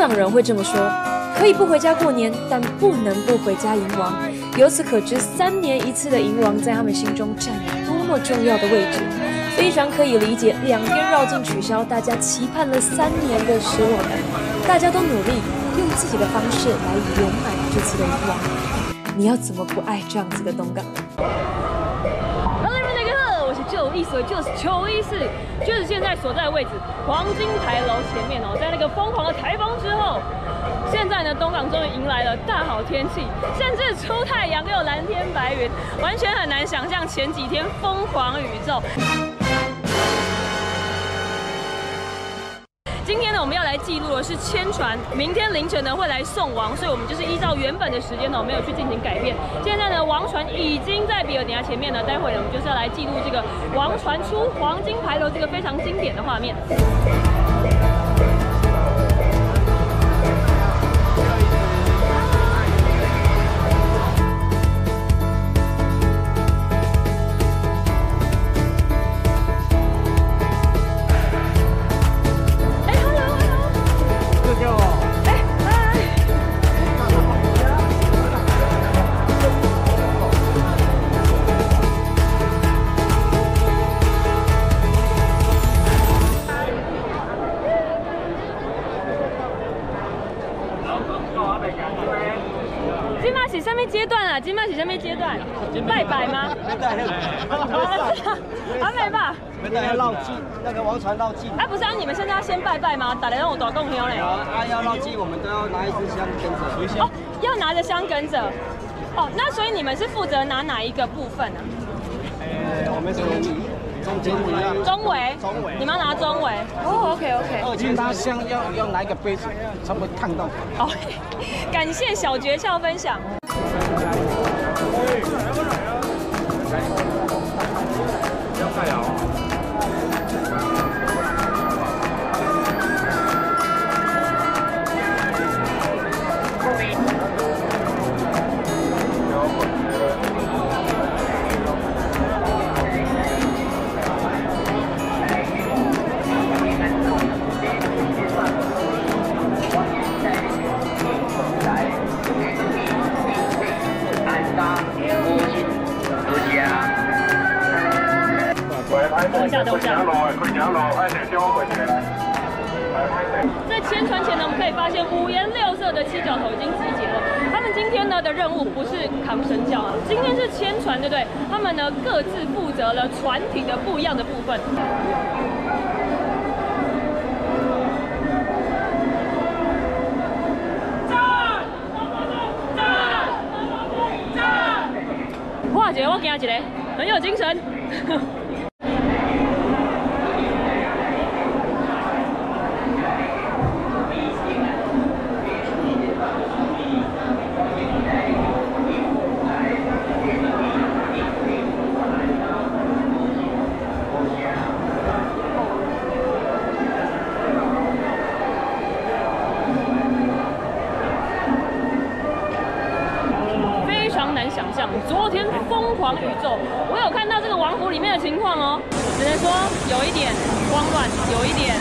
港人会这么说：可以不回家过年，但不能不回家迎王。由此可知，3年1次的迎王在他们心中占有多么重要的位置。非常可以理解2天绕境取消，大家期盼了3年的失落感。大家都努力用自己的方式来圆满这次的迎王。你要怎么不爱这样子的东港人？ 旧意思就是914，就是现在所在的位置，黄金牌楼前面哦，在那个疯狂的台风之后，现在呢，东港终于迎来了大好天气，甚至出太阳，又有蓝天白云，完全很难想象前几天疯狂宇宙。今天呢，我们要来记录的是牵船，明天凌晨呢会来送王，所以我们就是依照原本的时间呢，没有去进行改变。现在呢，王船已经在比尔迪亚前面呢，待会呢，我们就是要来记录这个王船出黄金牌楼这个非常经典的画面。今麦是什么阶段？拜拜吗？还没吧？ 没带要绕境，那个王船绕境。 不是啊，你们现在要先拜拜吗？打来让我打供香嘞。 要绕境，我们都要拿一支香跟着。 哦，要拿着香跟着。哦，那所以你们是负责拿哪一个部分啊？ 我们是中尾。 你们要拿中尾。哦 ，OK。 因为它香要拿一个杯子，差不多烫到。 哦，感谢小诀窍分享。等一下。在牵船前呢，我们可以发现5颜6色的七角头已经集结了。他们今天呢的任务不是扛绳脚啊，今天是牵船，对不对？他们呢各自负责了船体的不一样的部分。哇姐，我惊一个，很有精神。昨天疯狂宇宙，我有看到这个王府里面的情况哦，只能说有一点慌乱，有一点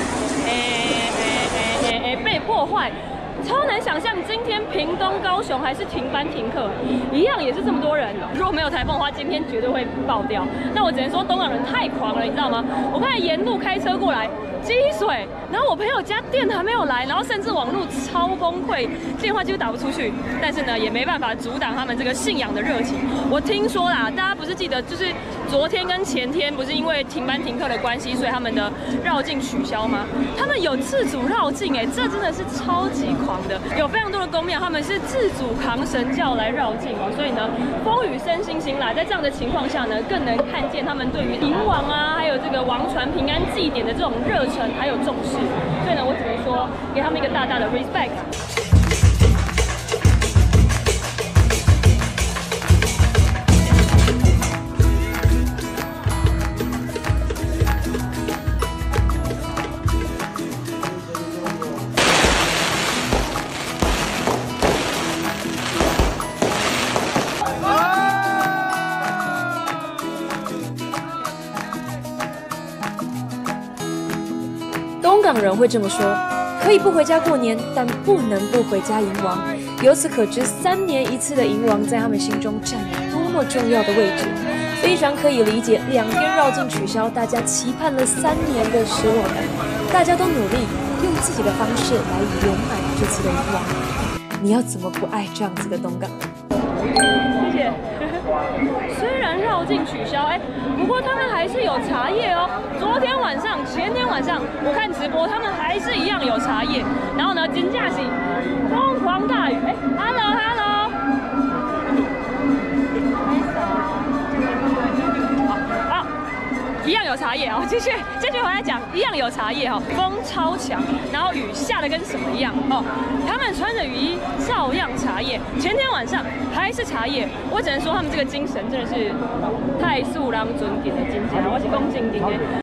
被破坏。超难想象，今天屏东、高雄还是停班停课，一样也是这么多人。如果没有台风的话，今天绝对会爆掉。那我只能说东港人太狂了，你知道吗？我刚才沿路开车过来，积水，然后我朋友家电还没有来，然后甚至网络超崩溃，电话几乎打不出去。但是呢，也没办法阻挡他们这个信仰的热情。我听说啦，大家不是记得就是昨天跟前天不是因为停班停课的关系，所以他们的绕境取消吗？他们有自主绕境，这真的是超级狂的。有非常多的宫庙，他们是自主扛神教来绕境哦，所以呢，风雨生星星啦，在这样的情况下呢，更能看见他们对于迎王啊，还有这个王船平安祭典的这种热忱还有重视。所以呢，我只能说给他们一个大大的 respect。 东港人会这么说： 可以不回家过年，但不能不回家迎王。由此可知，3年1次的迎王在他们心中占有多么重要的位置。非常可以理解2天绕境取消，大家期盼了3年的失落感。大家都努力用自己的方式来圆满这次的迎王。你要怎么不爱这样子的东港？ 谢谢。虽然绕境取消，不过他们还是有茶叶哦。昨天晚上、前天晚上，我看直播，他们还是一样有茶叶。然后呢，金价是疯狂大雨。Hello， 好，一样有茶叶哦。继续回来讲，一样有茶叶哦。风超强，然后雨下的跟什么一样哦。他们穿着雨衣，照样茶叶。前天晚上还是茶叶，我只能说他们这个精神真的是太素人尊敬的境界，我是讲正经的。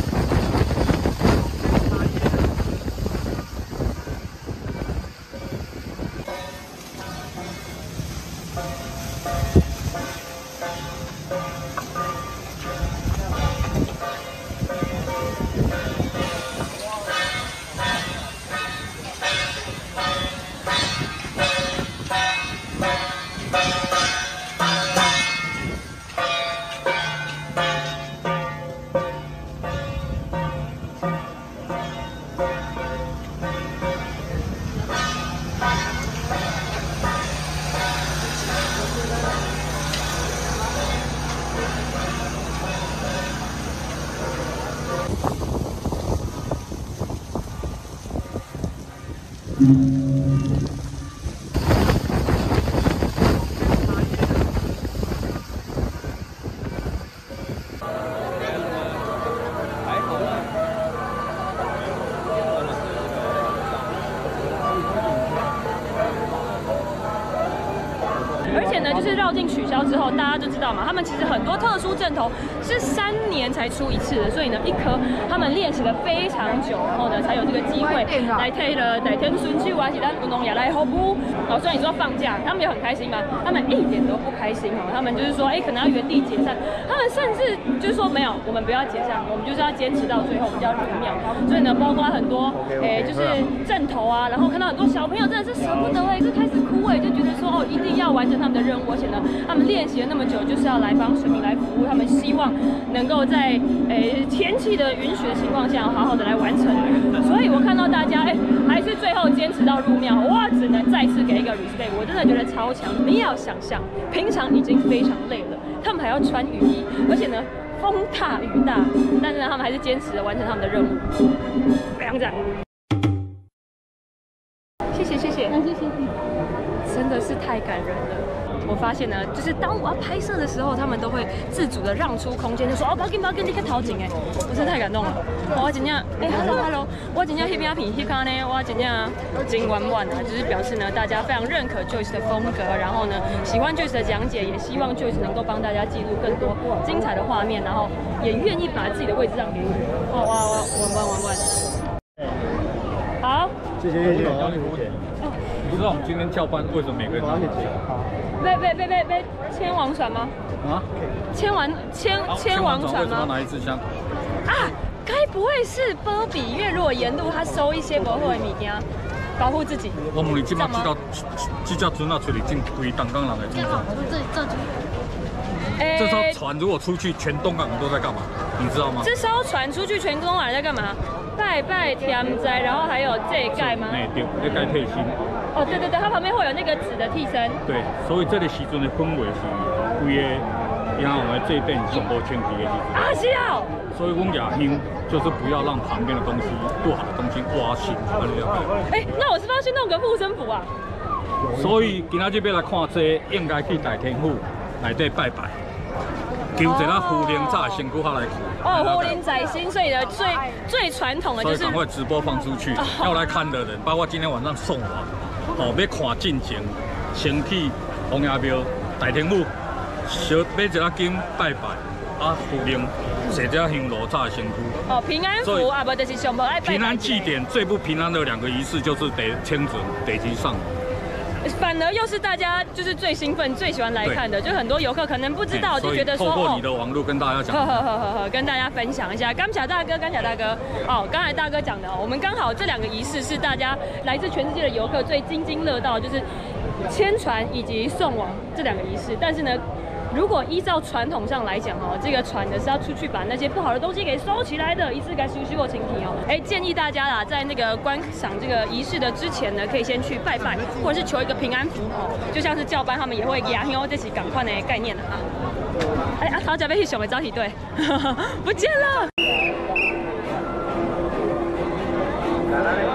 而且呢，就是绕境取消之后，大家就知道嘛，他们其实很多特殊阵头是3年才出一次的，所以呢，一颗他们练习了非常久，然后呢，才有这个机会来替了代天孙去还是咱运动员来服务。所以你说放假，他们也很开心嘛？他们一点都不开心哦，他们就是说，可能要原地解散，他们甚至就是说没有，我们不要解散，我们就是要坚持到最后，我们就要入庙。所以呢，包括很多就是阵头啊，然后看到很多小朋友真的是舍不得就开始哭就觉得说一定要完成他们的任务，而且呢，他们练习了那么久，就是要来帮神明来服务，他们希望能够在天气的允许的情况下，好好的来完成。所以我看到大家还是最后坚持到入庙，哇，只能再次给一个 respect， 我真的觉得超强。你也要想象，平常已经非常累了，他们还要穿雨衣，而且呢风大雨大，但是呢他们还是坚持的完成他们的任务，非常赞。谢谢，真的是太感人了。我发现呢，就是当我要拍摄的时候，他们都会自主的让出空间，就说不要跟你去头前我真的太感动了。我真正hello， 我真正那边片那看呢，我真正真圆满啊，就是表示呢，大家非常认可 Joyce 的风格，然后呢，喜欢 Joyce 的讲解，也希望 Joyce 能够帮大家记录更多精彩的画面，然后也愿意把自己的位置让给你。哇，完。好， 谢谢。你知道我们今天教班为什么每个人拿一支？ 被牵王船吗？啊？牵王船吗？ 拿一支香？ 啊，该不会是波比？因为如果沿路他收一些不好的物件，保护自己。 我问你，今麦这架船啊出去，进规东港人的船上。这艘船如果出去，全东港人都在干嘛？你知道吗？ 这艘船出去，全东港人在干嘛？拜天灾，然后还有这盖吗？ 对，这盖替身。 哦，对，它旁边会有那个纸的替身。 对，所以这个时阵的氛围是规个银行的这边上无清气的时阵。 啊，是哦。 所以我们亚兴就是不要让旁边的东西、不好的东西挖心， 那我是不是要去弄个护身符啊？ 所以今仔日要来看这，应该去大天府内底拜拜。求一个福灵早身躯下来看。 福灵在心，所以呢，最传统的就是。 所以赶快直播放出去，要来看的人，包括今天晚上送我，要看进前，先去王爷庙、大天府，买一个金拜拜，福灵写只香炉早身躯。 平安符啊，不就是上无爱拜。 平安祭典最不平安的2个仪式就是地清准、地基上。 反而又是大家就是最兴奋、最喜欢来看的，就很多游客可能不知道，就觉得说透过你的网络跟大家讲， 跟大家分享一下。甘小大哥，哦，刚才大哥讲的，我们刚好这2个仪式是大家来自全世界的游客最津津乐道，就是牵船以及送往这2个仪式。但是呢，如果依照传统上来讲哦，这个船呢是要出去把那些不好的东西给收起来的，一次该修过情体哦。建议大家啦，在那个观赏这个仪式的之前呢，可以先去拜拜，或者是求一个平安符哦。就像是教班他们也会牙哦，这起赶快的概念的啊。好久被去熊的招体队不见了。